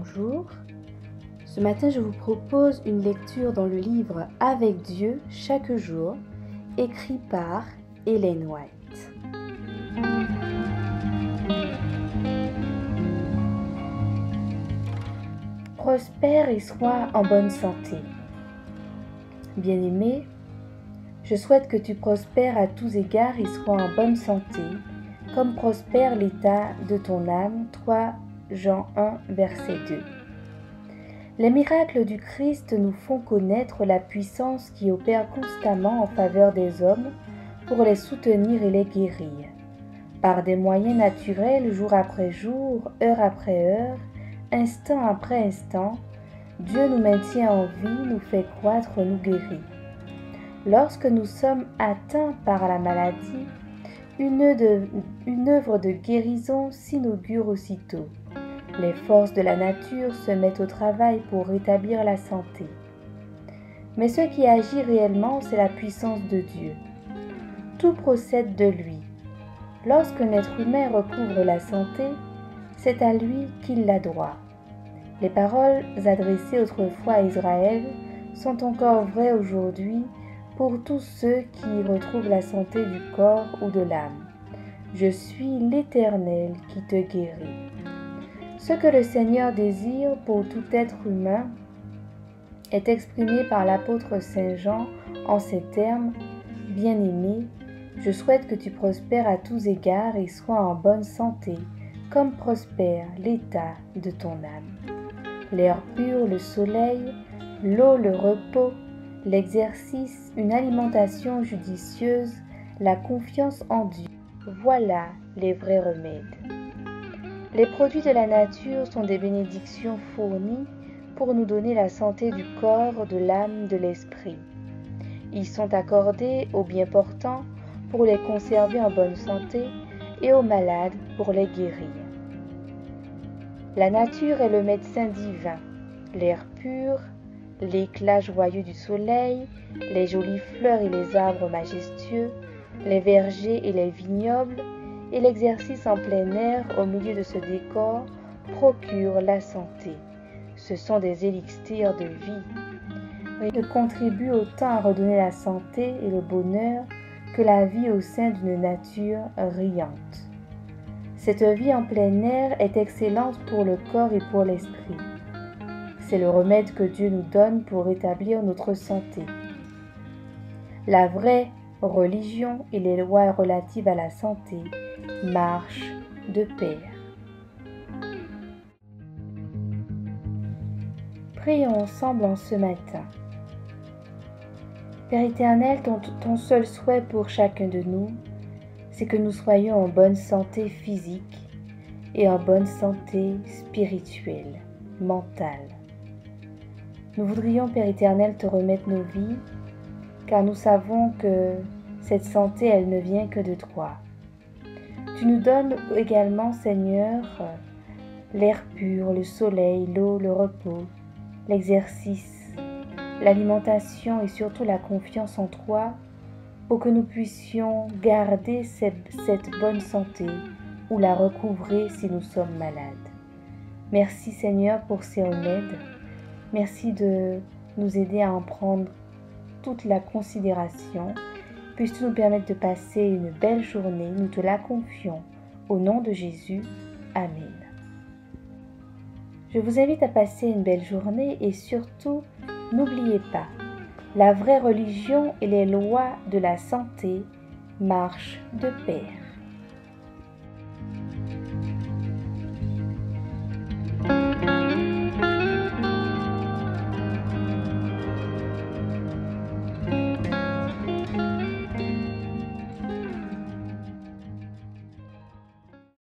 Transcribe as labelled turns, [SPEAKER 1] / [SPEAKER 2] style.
[SPEAKER 1] Bonjour. Ce matin, je vous propose une lecture dans le livre Avec Dieu chaque jour, écrit par Ellen White. Prospère et sois en bonne santé. Bien-aimé, je souhaite que tu prospères à tous égards et sois en bonne santé, comme prospère l'état de ton âme. 3 Jean 1, verset 2. Les miracles du Christ nous font connaître la puissance qui opère constamment en faveur des hommes pour les soutenir et les guérir. Par des moyens naturels, jour après jour, heure après heure, instant après instant, Dieu nous maintient en vie, nous fait croître, nous guérit. Lorsque nous sommes atteints par la maladie, une œuvre de guérison s'inaugure aussitôt. Les forces de la nature se mettent au travail pour rétablir la santé. Mais ce qui agit réellement, c'est la puissance de Dieu. Tout procède de lui. Lorsqu'un être humain recouvre la santé, c'est à lui qu'il la doit. Les paroles adressées autrefois à Israël sont encore vraies aujourd'hui pour tous ceux qui retrouvent la santé du corps ou de l'âme. Je suis l'Éternel qui te guérit. Ce que le Seigneur désire pour tout être humain est exprimé par l'apôtre Saint Jean en ces termes : « Bien-aimé, je souhaite que tu prospères à tous égards et sois en bonne santé, comme prospère l'état de ton âme. » L'air pur, le soleil, l'eau, le repos, l'exercice, une alimentation judicieuse, la confiance en Dieu, voilà les vrais remèdes. Les produits de la nature sont des bénédictions fournies pour nous donner la santé du corps, de l'âme, de l'esprit. Ils sont accordés aux bien portants pour les conserver en bonne santé et aux malades pour les guérir. La nature est le médecin divin. L'air pur, l'éclat joyeux du soleil, les jolies fleurs et les arbres majestueux, les vergers et les vignobles, et l'exercice en plein air au milieu de ce décor procure la santé. Ce sont des élixirs de vie. Ils contribuent autant à redonner la santé et le bonheur que la vie au sein d'une nature riante. Cette vie en plein air est excellente pour le corps et pour l'esprit. C'est le remède que Dieu nous donne pour rétablir notre santé. La vraie religion et les lois relatives à la santé marchent de pair. Prions ensemble en ce matin. Père éternel, ton seul souhait pour chacun de nous, c'est que nous soyons en bonne santé physique et en bonne santé spirituelle, mentale. Nous voudrions, Père éternel, te remettre nos vies, car nous savons que cette santé, elle ne vient que de toi. Tu nous donnes également, Seigneur, l'air pur, le soleil, l'eau, le repos, l'exercice, l'alimentation et surtout la confiance en toi pour que nous puissions garder cette bonne santé ou la recouvrer si nous sommes malades. Merci Seigneur pour ces remèdes. Merci de nous aider à en prendre toute la considération. Puisses-tu nous permettre de passer une belle journée, nous te la confions. Au nom de Jésus, Amen. Je vous invite à passer une belle journée et surtout, n'oubliez pas, la vraie religion et les lois de la santé marchent de pair.